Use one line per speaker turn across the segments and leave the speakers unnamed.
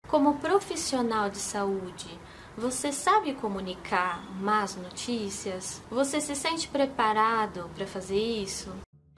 Como profissional de saúde, você sabe comunicar más notícias? Você se sente preparado para fazer isso?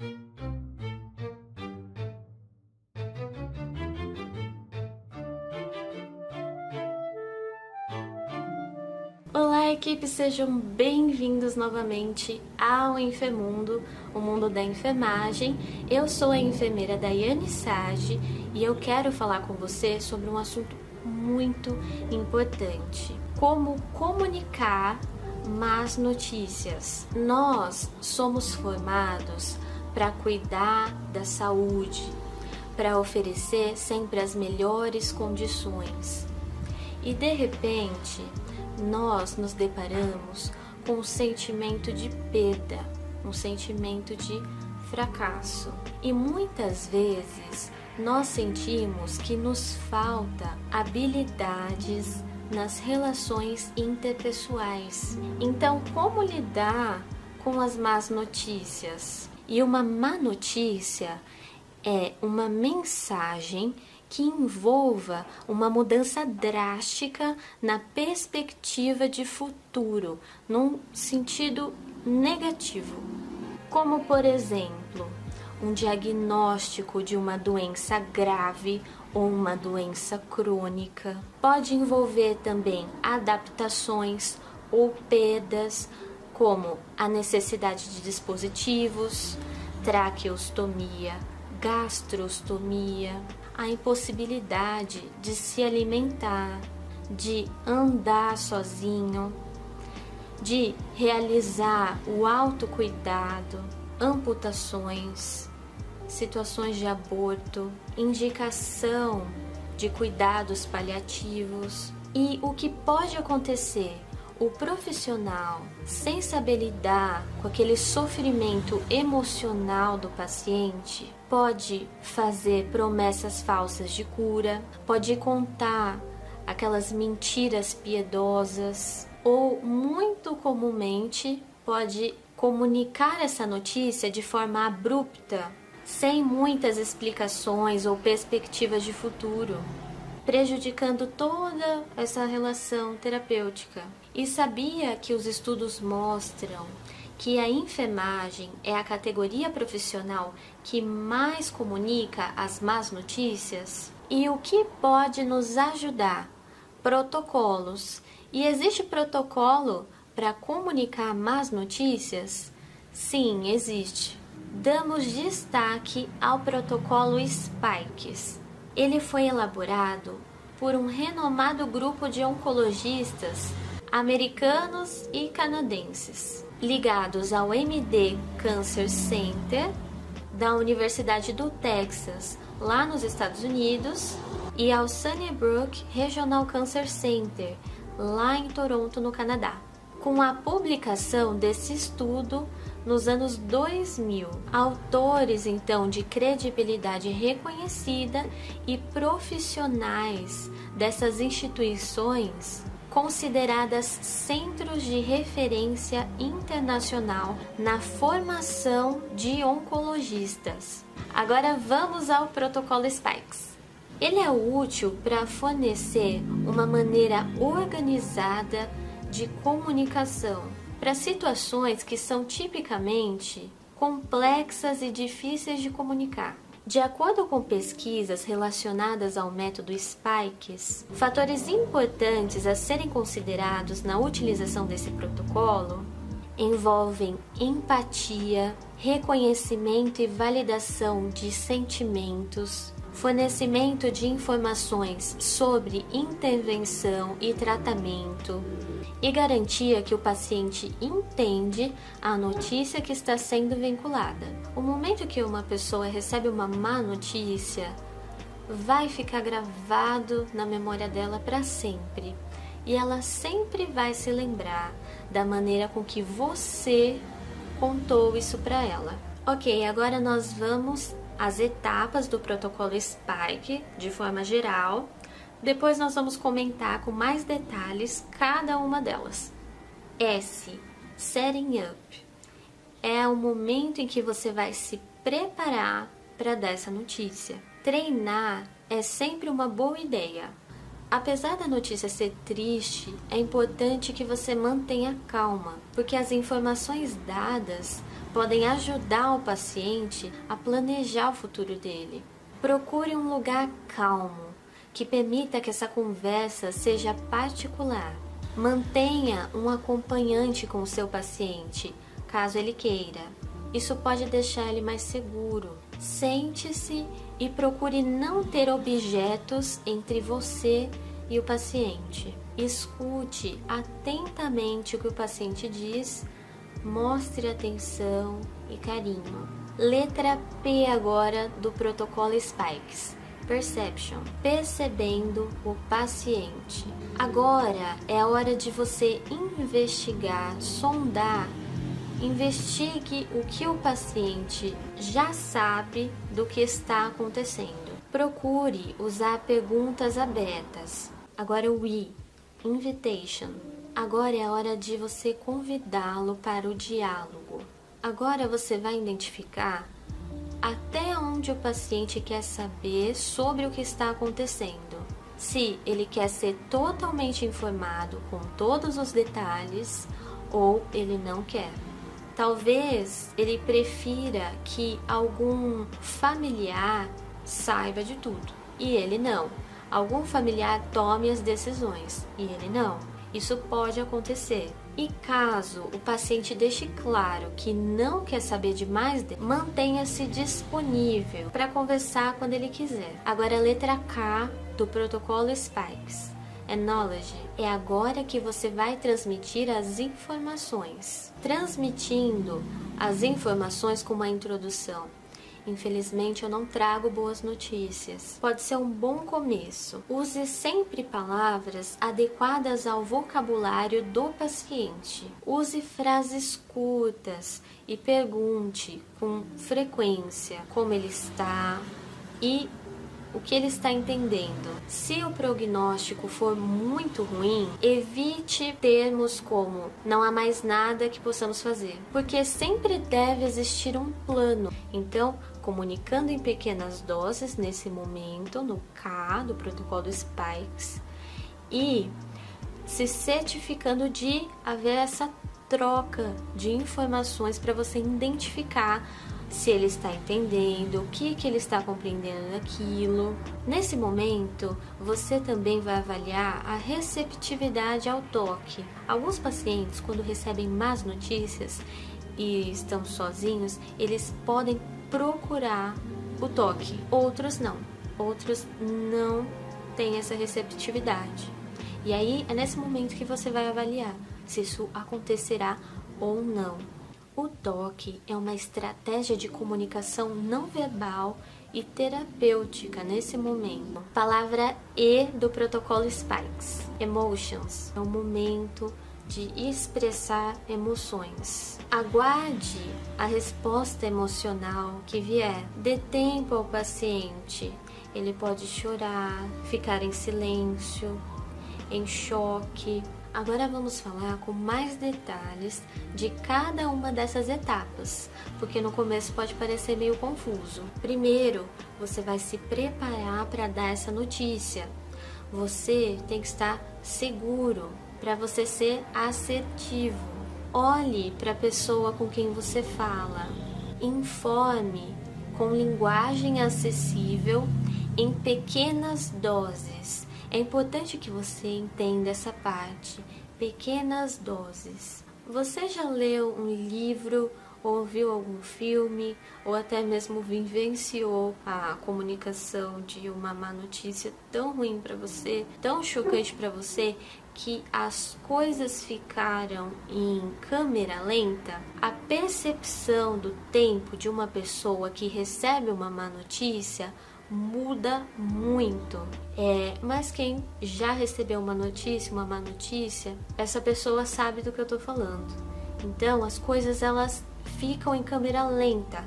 Olá, equipe! Sejam bem-vindos novamente ao Infemundo, o mundo da enfermagem. Eu sou a enfermeira Daiane Sage e eu quero falar com você sobre um assunto muito importante: como comunicar más notícias. Nós somos formados para cuidar da saúde, para oferecer sempre as melhores condições. E de repente, nós nos deparamos com um sentimento de perda, um sentimento de fracasso. E muitas vezes nós sentimos que nos falta habilidades nas relações interpessoais. Então, como lidar com as más notícias? E uma má notícia é uma mensagem que envolva uma mudança drástica na perspectiva de futuro, num sentido negativo. Como, por exemplo, um diagnóstico de uma doença grave ou uma doença crônica. Pode envolver também adaptações ou perdas, como a necessidade de dispositivos, traqueostomia, gastrostomia, a impossibilidade de se alimentar, de andar sozinho, de realizar o autocuidado, amputações, situações de aborto, indicação de cuidados paliativos. E o que pode acontecer? O profissional, sem saber lidar com aquele sofrimento emocional do paciente, pode fazer promessas falsas de cura, pode contar aquelas mentiras piedosas ou, muito comumente, pode comunicar essa notícia de forma abrupta, sem muitas explicações ou perspectivas de futuro, prejudicando toda essa relação terapêutica. E sabia que os estudos mostram que a enfermagem é a categoria profissional que mais comunica as más notícias? E o que pode nos ajudar? Protocolos. E existe protocolo para comunicar más notícias? Sim, existe. Damos destaque ao protocolo Spikes. Ele foi elaborado por um renomado grupo de oncologistas americanos e canadenses, ligados ao MD Cancer Center da Universidade do Texas, lá nos Estados Unidos, e ao Sunnybrook Regional Cancer Center, lá em Toronto, no Canadá. Com a publicação desse estudo nos anos 2000, autores então de credibilidade reconhecida e profissionais dessas instituições, consideradas centros de referência internacional na formação de oncologistas. Agora vamos ao protocolo Spikes. Ele é útil para fornecer uma maneira organizada de comunicação para situações que são tipicamente complexas e difíceis de comunicar. De acordo com pesquisas relacionadas ao método Spikes, fatores importantes a serem considerados na utilização desse protocolo envolvem empatia, reconhecimento e validação de sentimentos, fornecimento de informações sobre intervenção e tratamento e garantia que o paciente entende a notícia que está sendo vinculada. O momento que uma pessoa recebe uma má notícia vai ficar gravado na memória dela para sempre e ela sempre vai se lembrar da maneira com que você contou isso para ela. Ok, agora nós vamos às etapas do protocolo Spike de forma geral. Depois nós vamos comentar com mais detalhes cada uma delas. S. Setting up. É o momento em que você vai se preparar para dar essa notícia. Treinar é sempre uma boa ideia, Apesar da notícia ser triste, é importante que você mantenha calma, porque as informações dadas podem ajudar o paciente a planejar o futuro dele. Procure um lugar calmo, que permita que essa conversa seja particular. Mantenha um acompanhante com o seu paciente, caso ele queira. Isso pode deixar ele mais seguro. Sente-se e procure não ter objetos entre você e o paciente. Escute atentamente o que o paciente diz, mostre atenção e carinho. Letra P agora do protocolo Spikes. Perception, percebendo o paciente. Agora é a hora de você investigar, sondar. Investigue o que o paciente já sabe do que está acontecendo. Procure usar perguntas abertas. Agora o I, Invitation. Agora é a hora de você convidá-lo para o diálogo. Agora você vai identificar até onde o paciente quer saber sobre o que está acontecendo. Se ele quer ser totalmente informado com todos os detalhes ou ele não quer. Talvez ele prefira que algum familiar saiba de tudo e ele não. Algum familiar tome as decisões e ele não. Isso pode acontecer. E caso o paciente deixe claro que não quer saber de mais, mantenha-se disponível para conversar quando ele quiser. Agora a letra K do protocolo Spikes. Knowledge. É agora que você vai transmitir as informações. Transmitindo as informações com uma introdução. Infelizmente eu não trago boas notícias. Pode ser um bom começo. Use sempre palavras adequadas ao vocabulário do paciente. Use frases curtas e pergunte com frequência como ele está e o que ele está entendendo. Se o prognóstico for muito ruim, evite termos como não há mais nada que possamos fazer, porque sempre deve existir um plano. Então, comunicando em pequenas doses nesse momento, no K do protocolo Spikes, e se certificando de haver essa troca de informações para você identificar se ele está entendendo, o que ele está compreendendo daquilo. Nesse momento, você também vai avaliar a receptividade ao toque. Alguns pacientes, quando recebem más notícias e estão sozinhos, eles podem procurar o toque. Outros não. Outros não têm essa receptividade. E aí, é nesse momento que você vai avaliar se isso acontecerá ou não. O toque é uma estratégia de comunicação não verbal e terapêutica nesse momento. Palavra E do protocolo Spikes. Emotions. É o momento de expressar emoções. Aguarde a resposta emocional que vier. Dê tempo ao paciente. Ele pode chorar, ficar em silêncio, em choque. Agora vamos falar com mais detalhes de cada uma dessas etapas, porque no começo pode parecer meio confuso. Primeiro, você vai se preparar para dar essa notícia. Você tem que estar seguro para você ser assertivo. Olhe para a pessoa com quem você fala. Informe com linguagem acessível em pequenas doses. É importante que você entenda essa parte, pequenas doses. Você já leu um livro, ou viu algum filme, ou até mesmo vivenciou a comunicação de uma má notícia tão ruim para você, tão chocante para você, que as coisas ficaram em câmera lenta? A percepção do tempo de uma pessoa que recebe uma má notícia muda muito. Mas quem já recebeu uma má notícia, essa pessoa sabe do que eu tô falando. Então as coisas elas ficam em câmera lenta.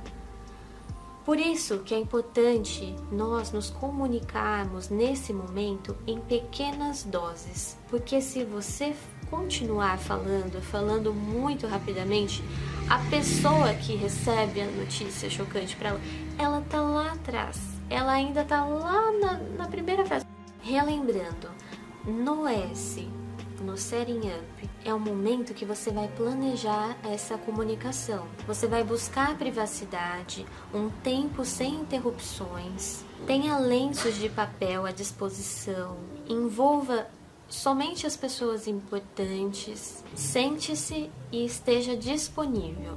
Por isso que é importante nós nos comunicarmos nesse momento em pequenas doses, porque se você continuar falando muito rapidamente, a pessoa que recebe a notícia chocante para ela tá lá atrás. Ela ainda tá lá na primeira fase. Relembrando, No S, no Setting Up, é o momento que você vai planejar essa comunicação. Você vai buscar privacidade, um tempo sem interrupções, tenha lenços de papel à disposição, envolva somente as pessoas importantes, sente-se e esteja disponível.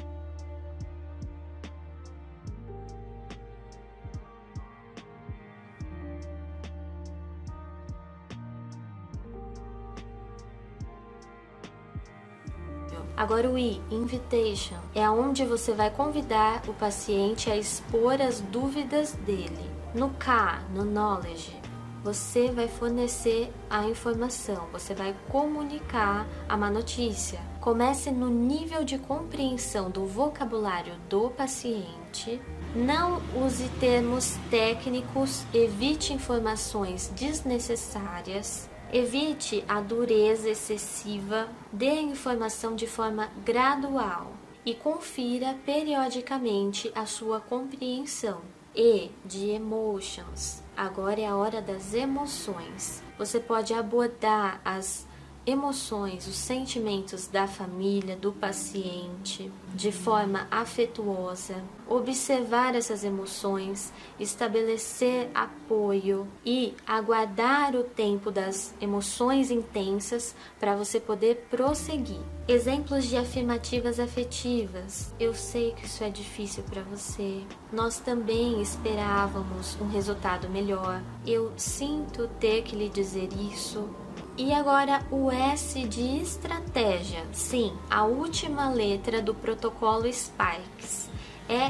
Agora o I, Invitation, é onde você vai convidar o paciente a expor as dúvidas dele. No K, no Knowledge, você vai fornecer a informação, você vai comunicar a má notícia. Comece no nível de compreensão do vocabulário do paciente. Não use termos técnicos, evite informações desnecessárias. Evite a dureza excessiva, dê a informação de forma gradual e confira periodicamente a sua compreensão. E de emotions, agora é a hora das emoções. Você pode abordar as emoções, os sentimentos da família, do paciente, de forma afetuosa, observar essas emoções, estabelecer apoio e aguardar o tempo das emoções intensas para você poder prosseguir. Exemplos de afirmativas afetivas. Eu sei que isso é difícil para você. Nós também esperávamos um resultado melhor. Eu sinto ter que lhe dizer isso. E agora o S de estratégia. Sim, a última letra do protocolo Spikes é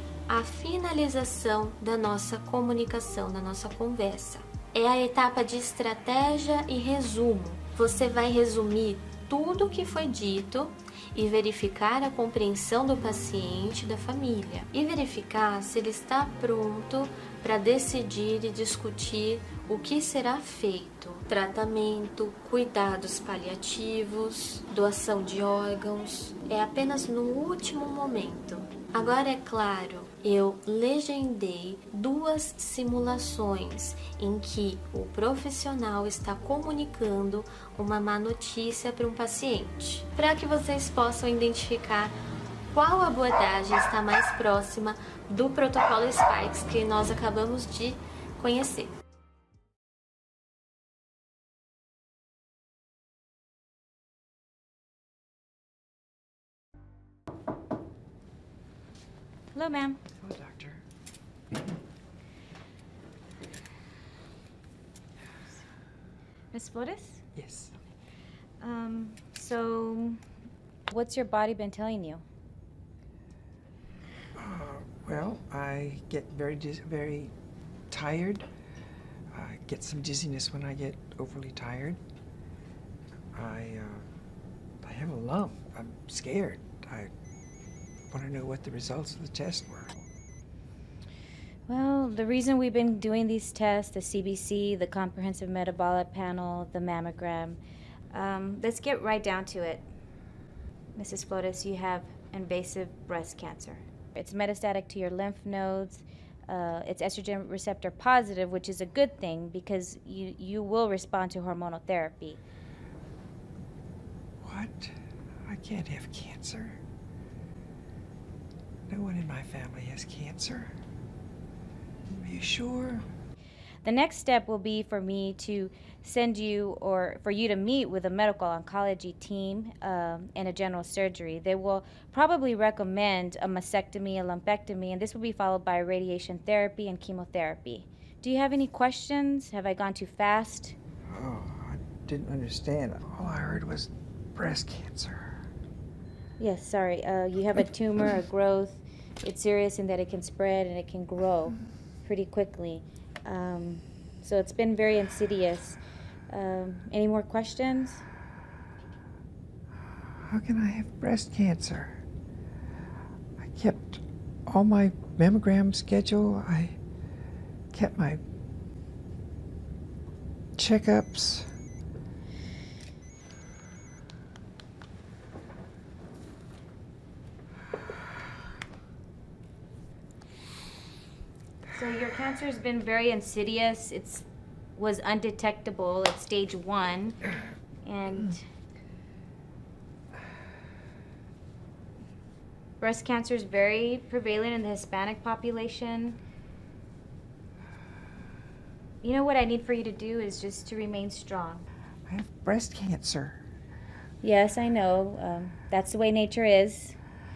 a finalização da nossa comunicação, da nossa conversa. É a etapa de estratégia e resumo. Você vai resumir tudo o que foi dito e verificar a compreensão do paciente e da família. E verificar se ele está pronto para decidir e discutir o que será feito. Tratamento, cuidados paliativos, doação de órgãos. É apenas no último momento. Agora, é claro, eu legendei 2 simulações em que o profissional está comunicando uma má notícia para um paciente, para que vocês possam identificar qual abordagem está mais próxima do protocolo Spikes que nós acabamos de conhecer.
Hello, ma'am.
Hello, doctor.
Miss Flores?
Yes.
So what's your body been telling you?
Well, I get very tired. I get some dizziness when I get overly tired. I have a lump. I'm scared. I want to know what the results of the test were.
Well, the reason we've been doing these tests, the CBC, the Comprehensive Metabolic Panel, the mammogram, let's get right down to it. Mrs. Flores, you have invasive breast cancer. It's metastatic to your lymph nodes. It's estrogen receptor positive, which is a good thing because you will respond to hormonal therapy.
What? I can't have cancer. No one in my family has cancer. Are you sure?
The next step will be for me to send you or for you to meet with a medical oncology team and a general surgery. They will probably recommend a mastectomy, a lumpectomy, and this will be followed by radiation therapy and chemotherapy. Do you have any questions? Have I gone too fast?
Oh, I didn't understand. All I heard was breast cancer.
Yes, sorry. You have a tumor, a growth. It's serious in that it can spread and it can grow pretty quickly. So it's been very insidious. Any more questions?
How can I have breast cancer? I kept all my mammogram schedule. I kept my checkups.
So your cancer has been very insidious. It's was undetectable at stage 1, and breast cancer is very prevalent in the Hispanic population. You know what I need for you to do is just to remain strong.
I have breast cancer.
Yes, I know. That's the way nature is.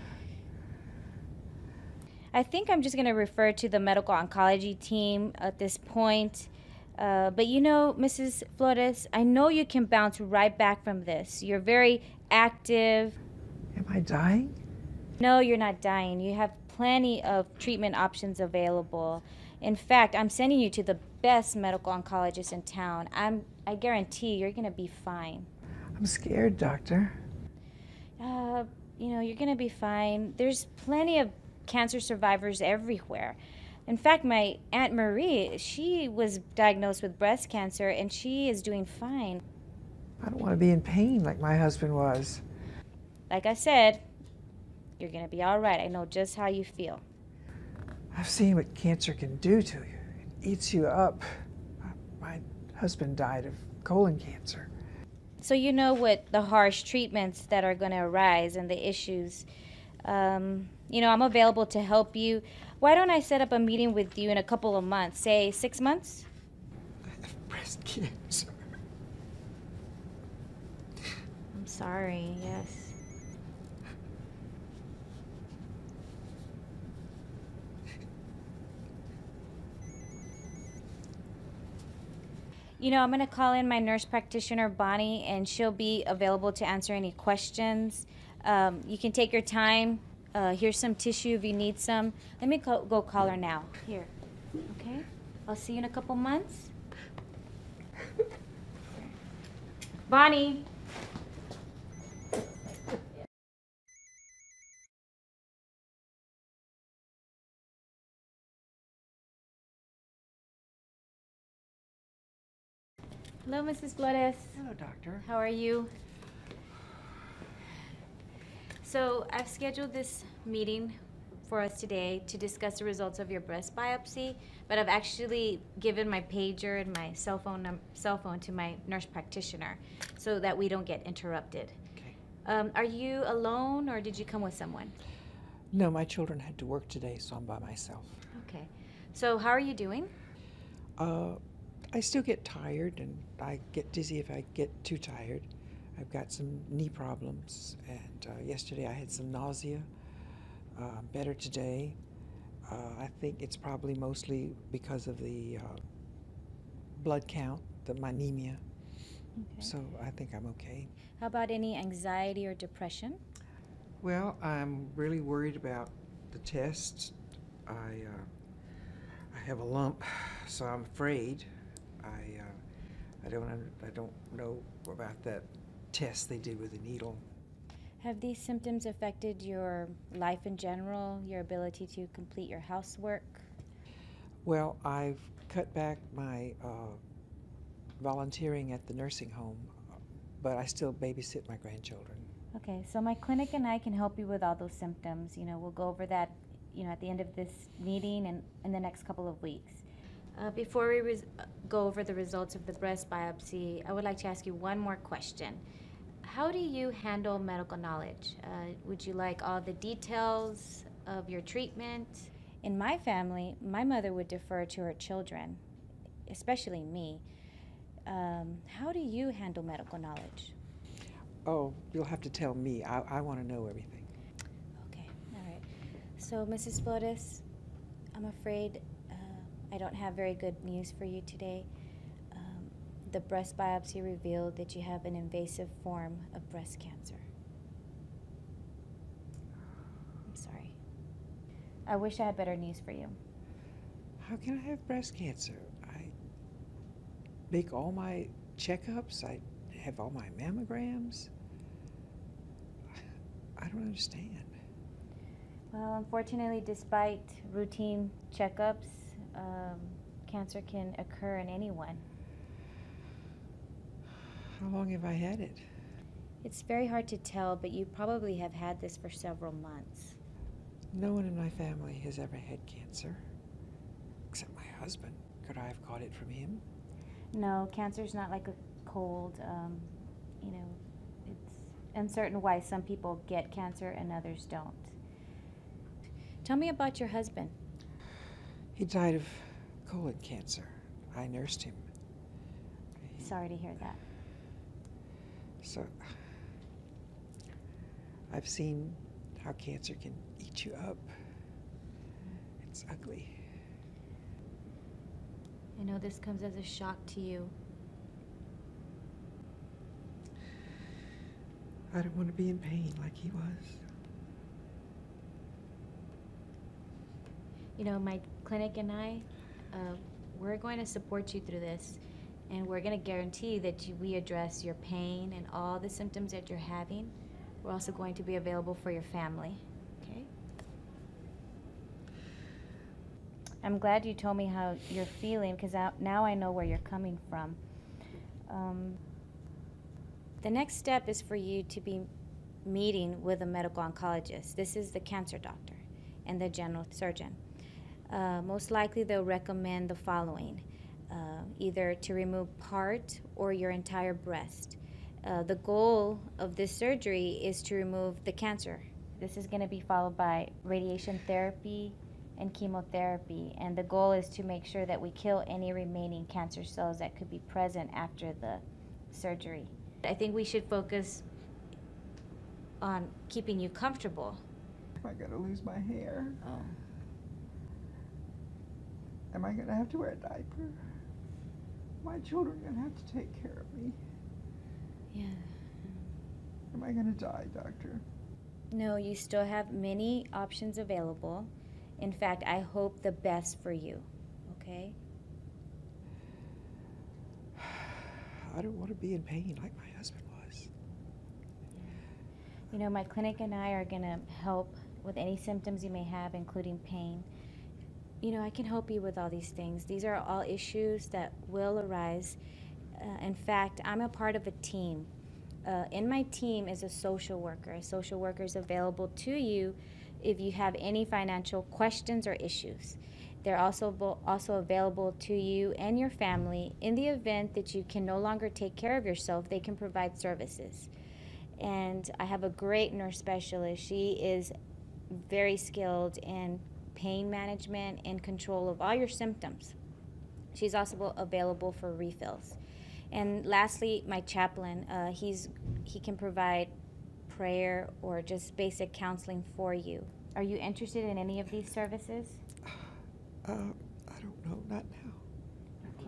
I think I'm just going to refer to the medical oncology team at this point. But you know, Mrs. Flores, I know you can bounce right back from this. You're very active.
Am I dying?
No, you're not dying. You have plenty of treatment options available. In fact, I'm sending you to the best medical oncologist in town. I guarantee you're going to be fine.
I'm scared, doctor.
You know, you're going to be fine. There's plenty of cancer survivors everywhere. In fact, my Aunt Marie, she was diagnosed with breast cancer, and she is doing fine.
I don't want to be in pain like my husband was.
Like I said, you're going to be all right. I know just how you feel.
I've seen what cancer can do to you. It eats you up. My husband died of colon cancer.
So you know what the harsh treatments that are going to arise and the issues. You know, I'm available to help you. Why don't I set up a meeting with you in a couple of months, say 6 months?
I have breast cancer.
I'm sorry, yes. You know, I'm going to call in my nurse practitioner, Bonnie, and she'll be available to answer any questions. You can take your time. Here's some tissue if you need some. Let me go call her now. Here. Okay? I'll see you in a couple months. Bonnie. Hello, Mrs. Flores.
Hello, doctor.
How are you? So I've scheduled this meeting for us today to discuss the results of your breast biopsy, but I've actually given my pager and my cell phone to my nurse practitioner so that we don't get interrupted.
Okay.
Are you alone, or did you come with someone?
No, my children had to work today, so I'm by myself.
Okay. So how are you doing?
I still get tired, and I get dizzy if I get too tired. I've got some knee problems, and yesterday I had some nausea. I'm better today. I think it's probably mostly because of the blood count, my anemia.
Okay.
So I think I'm okay.
How about any anxiety or depression?
Well, I'm really worried about the tests. I have a lump, so I'm afraid. I don't know about that test they did with the needle.
Have these symptoms affected your life in general, your ability to complete your housework?
Well, I've cut back my volunteering at the nursing home, but I still babysit my grandchildren.
Okay, so my clinic and I can help you with all those symptoms. You know, we'll go over that, you know, at the end of this meeting and in the next couple of weeks. Before we go over the results of the breast biopsy, I would like to ask you one more question. How do you handle medical knowledge? Would you like all the details of your treatment? In my family, my mother would defer to her children, especially me. How do you handle medical knowledge?
Oh, you'll have to tell me. I want to know everything.
Okay, all right. So, Mrs. Flores, I'm afraid I don't have very good news for you today. The breast biopsy revealed that you have an invasive form of breast cancer. I'm sorry. I wish I had better news for you.
How can I have breast cancer? I make all my checkups. I have all my mammograms. I don't understand.
Well, unfortunately, despite routine checkups, cancer can occur in anyone.
How long have I had it?
It's very hard to tell, but you probably have had this for several months.
No one in my family has ever had cancer, except my husband. Could I have caught it from him?
No, cancer's not like a cold. You know, it's uncertain why some people get cancer and others don't. Tell me about your husband.
He died of colon cancer. I nursed him.
Sorry to hear that.
So, I've seen how cancer can eat you up. It's ugly.
I know this comes as a shock to you.
I don't want to be in pain like he was.
You know, my clinic and I, we're going to support you through this, and we're going to guarantee that we address your pain and all the symptoms that you're having. We're also going to be available for your family, okay? I'm glad you told me how you're feeling, because now I know where you're coming from. The next step is for you to be meeting with a medical oncologist. This is the cancer doctor and the general surgeon. Most likely they'll recommend the following, either to remove part or your entire breast. The goal of this surgery is to remove the cancer. This is going to be followed by radiation therapy and chemotherapy, and the goal is to make sure that we kill any remaining cancer cells that could be present after the surgery. I think we should focus on keeping you comfortable.
Am I gonna lose my hair?
Oh.
Am I gonna have to wear a diaper? My children are gonna have to take care of me.
Yeah.
Am I gonna die, doctor?
No, you still have many options available. In fact, I hope the best for you, okay?
I don't want to be in pain like my husband was.
You know, my clinic and I are going to help with any symptoms you may have, including pain. You know, I can help you with all these things. These are all issues that will arise. In fact, I'm a part of a team. In my team is a social worker. A social worker is available to you if you have any financial questions or issues. They're also available to you and your family in the event that you can no longer take care of yourself. They can provide services. And I have a great nurse specialist. She is very skilled in pain management and control of all your symptoms. She's also available for refills. And lastly, my chaplain, he can provide prayer or just basic counseling for you. Are you interested in any of these services?
I don't know, not now.
Okay.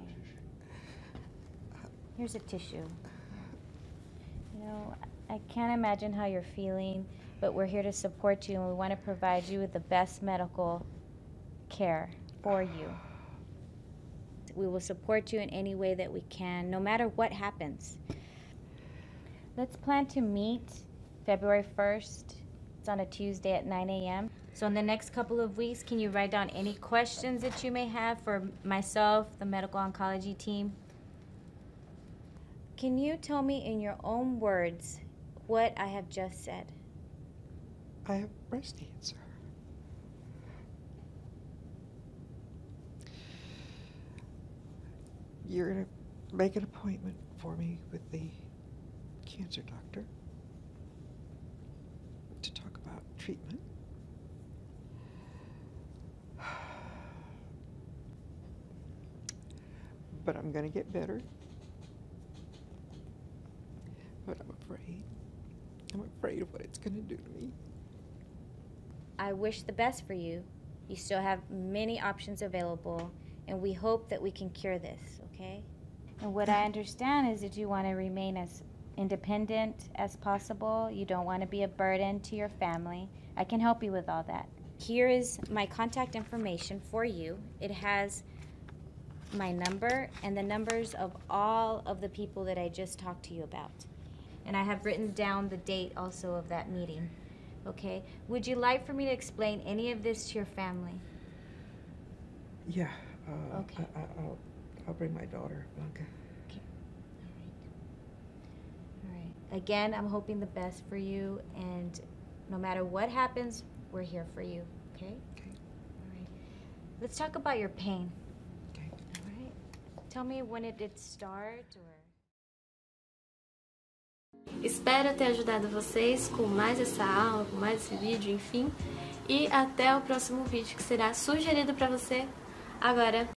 Here's a tissue. You know, I can't imagine how you're feeling, but we're here to support you, and we want to provide you with the best medical care for you. We will support you in any way that we can, no matter what happens. Let's plan to meet February 1st. It's on a Tuesday at 9 a.m. So in the next couple of weeks, can you write down any questions that you may have for myself, the medical oncology team? Can you tell me in your own words what I have just said?
I have breast cancer. You're going to make an appointment for me with the cancer doctor to talk about treatment. But I'm going to get better. But I'm afraid. I'm afraid of what it's going to do to me.
I wish the best for you. You still have many options available, and we hope that we can cure this, okay? And what I understand is that you want to remain as independent as possible. You don't want to be a burden to your family. I can help you with all that. Here is my contact information for you. It has my number and the numbers of all of the people that I just talked to you about. And I have written down the date also of that meeting. Okay? Would you like for me to explain any of this to your family?
Yeah.
Okay.
I'll bring my daughter, Blanca.
Okay. All right. Again, I'm hoping the best for you, and no matter what happens, we're here for you. Okay?
Okay.
All right. Let's talk about your pain.
Okay.
All right. tell me when it did start, or?
Espero ter ajudado vocês com mais essa aula, com mais esse vídeo, enfim. E até o próximo vídeo que será sugerido para você agora